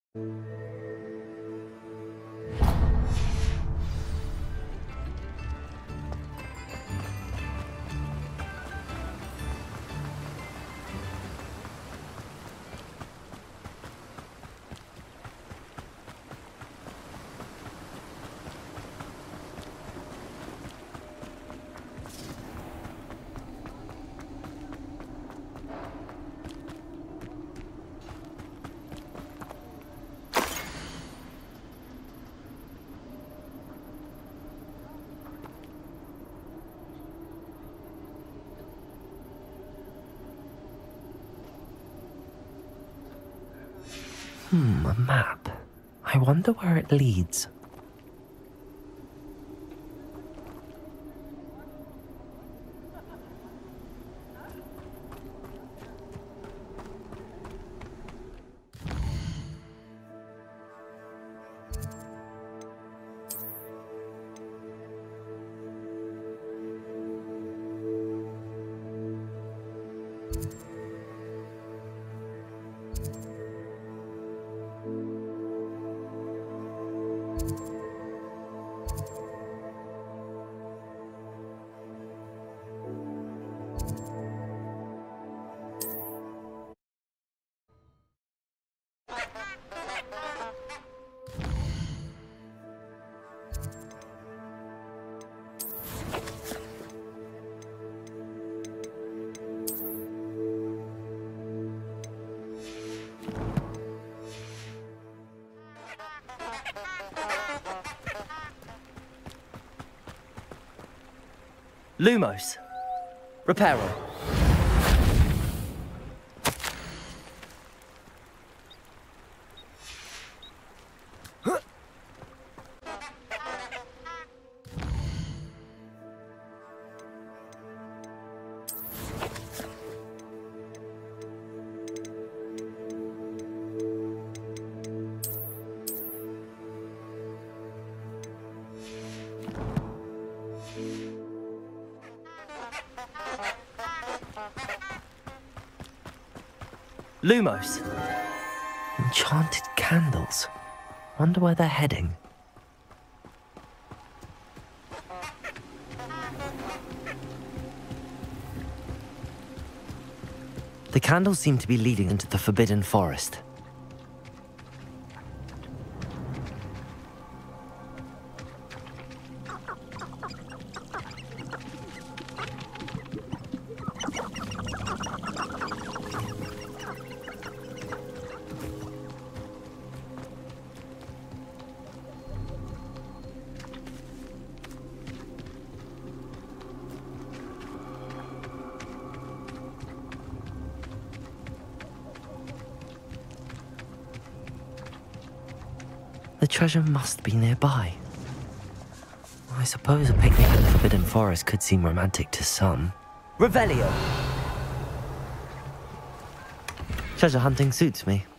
A map. I wonder where it leads. Lumos. Reparo. Lumos. Enchanted candles. Wonder where they're heading. The candles seem to be leading into the Forbidden Forest. The treasure must be nearby. I suppose a picnic in the Forbidden Forest could seem romantic to some. Revelio. Treasure hunting suits me.